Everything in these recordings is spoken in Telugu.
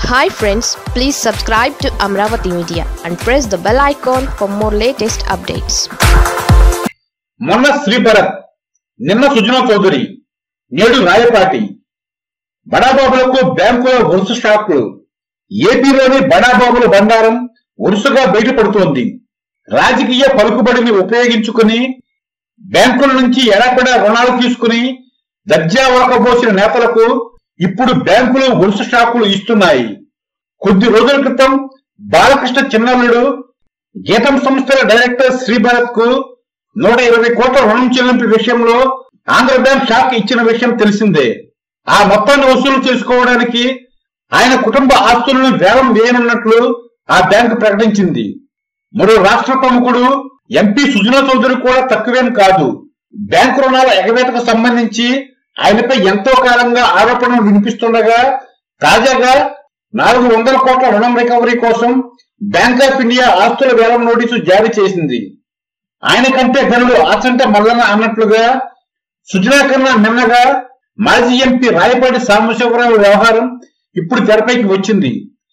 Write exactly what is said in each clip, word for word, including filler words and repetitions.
Hi friends, please subscribe to Amravati Media and press the bell icon for more latest updates. మొన్న శ్రీ భరత్, నిన్న సుజనా చౌదరి, నేడు రాయపాటి. బడాబాబులకు బ్యాంకుల వరుస షాక్లు. ఏపీలోని బడాబాబుల బండారం వరుసగా బయటపడుతోంది. రాజకీయ పలుకుబడిని ఉపయోగించుకుని బ్యాంకుల నుంచి ఎడపడా రుణాలు తీసుకుని దర్జా వలకబోసిన నేతలకు ఇప్పుడు బ్యాంకులు వరుస షాకులు ఇస్తున్నాయి. కొద్ది రోజుల క్రితం బాలకృష్ణ చిన్నల్లుడు గీతం సంస్థల డైరెక్టర్ శ్రీ భరత్ కు నూట ఇరవై కోట్ల రుణం చెల్లింపు విషయంలో ఆంధ్ర బ్యాంక్ షాక్ ఇచ్చిన విషయం తెలిసిందే. ఆ మొత్తాన్ని వసూలు చేసుకోవడానికి ఆయన కుటుంబ ఆస్తులను వేలం వేయనున్నట్లు ఆ బ్యాంకు ప్రకటించింది. మరో రాష్ట్ర ప్రముఖుడు ఎంపీ సుజనా చౌదరి కూడా తక్కువేం కాదు. బ్యాంకు రుణాల ఎగవేతకు సంబంధించి ఆయనపై ఎంతో కాలంగా ఆరోపణలు వినిపిస్తుండగా తాజాగా నాలుగు వందల కోట్ల రుణం రికవరీ కోసం బ్యాంక్ ఆఫ్ ఇండియా ఆస్తుల వేలం నోటీసు జారీ చేసింది. ఆయన కంటే ధనులు ఆచంట మల్లన అన్నట్లుగా సుజనా కన్నా మిన్నగా మాజీ ఎంపీ రాయపాటి సాంబశివరావు వ్యవహారం ఇప్పుడు తెరపైకి వచ్చింది.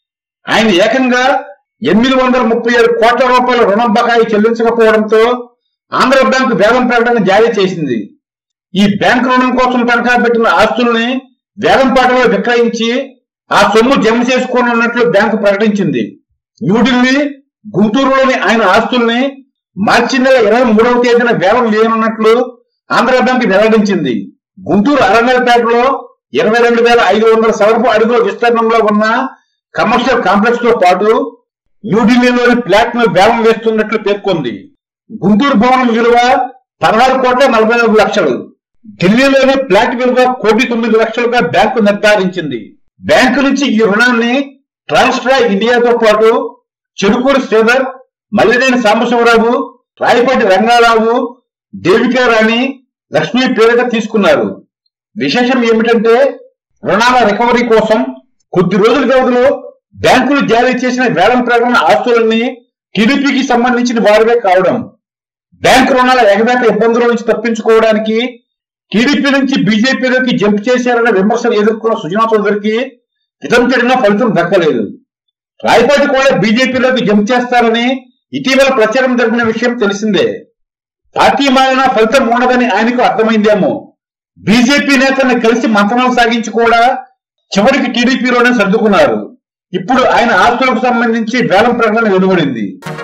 ఆయన ఏకంగా ఎనిమిది వందల ముప్పై ఏడు కోట్ల రూపాయల రుణం బకాయి చెల్లించకపోవడంతో ఆంధ్ర బ్యాంకు వేలం ప్రకటన జారీ చేసింది. ఈ బ్యాంకు రుణం కోసం తనఖా పెట్టిన ఆస్తుల్ని వేలంపాటలో విక్రయించి ఆ సొమ్ము జమ చేసుకోనున్నట్లు బ్యాంకు ప్రకటించింది. న్యూఢిల్లీ, గుంటూరులోని ఆయన ఆస్తుల్ని మార్చి నెల ఇరవై మూడవ తేదీన వేలం వేయనున్నట్లు ఆంధ్ర బ్యాంకు వెల్లడించింది. గుంటూరు అరంగల్పేటలో ఇరవై రెండు వేల ఐదు వందల సగటు అడుగుల విస్తీర్ణంలో ఉన్న కమర్షియల్ కాంప్లెక్స్ తో పాటు న్యూఢిల్లీలోని ఫ్లాట్ ను వేలం వేస్తున్నట్లు పేర్కొంది. గుంటూరు భవనం విలువ పదహారు కోట్ల నలభై నాలుగు లక్షలు, ఢిల్లీలోని ఫ్లాట్ విలువ కోటి తొమ్మిది లక్షలుగా బ్యాంకు నిర్ధారించింది. బ్యాంకు నుంచి ఈ రుణాన్ని ట్రాన్స్ట్రా ఇండియాతో పాటు చెరుకూరు శ్రీధర్, మల్లినేని సాంబశివరావు, రాయపాటి రంగారావు, దేవికా రాణి, లక్ష్మీ పేరిట తీసుకున్నారు. విశేషం ఏమిటంటే రుణాల రికవరీ కోసం కొద్ది రోజుల వ్యవధిలో బ్యాంకులు జారీ చేసిన వేలం ప్రకటన ఆస్తులన్నీ టీడీపీకి సంబంధించిన వారివే కావడం. బ్యాంకు రుణాల ఎగవేత ఇబ్బందుల నుంచి తప్పించుకోవడానికి టీడీపీ నుంచి బీజేపీలోకి జంప్ చేశారన్న విమర్శలు ఎదుర్కొన్న సుజనా చౌదరికి హితం చెడిన ఫలితం దక్కలేదు. రాయపాటి కూడా బీజేపీలోకి జంప్ చేస్తారని ఇటీవల ప్రచారం జరిగిన విషయం తెలిసిందే. పార్టీ మారిన ఫలితం ఉండదని ఆయనకు అర్థమైందేమో. బీజేపీ నేతల్ని కలిసి మంతనాలు సాగించి కూడా చివరికి టీడీపీలోనే సర్దుకున్నారు. ఇప్పుడు ఆయన ఆస్తులకు సంబంధించి వేలం ప్రకటన వెలువడింది.